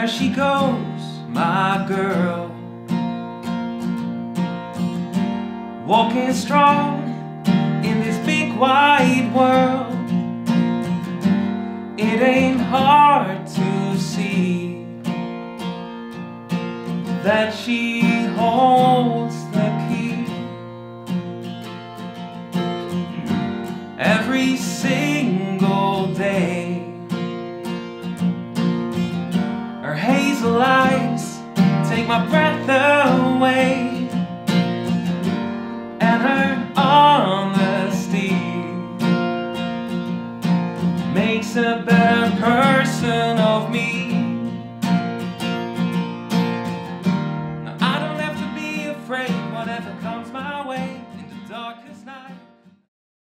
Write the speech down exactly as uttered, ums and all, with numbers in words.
There she goes, my girl, walking strong in this big wide world. It ain't hard to see that she holds the key. Every single day, her hazel eyes take my breath away, and her honesty makes a better person of me. Now I don't have to be afraid whatever comes my way in the darkest night.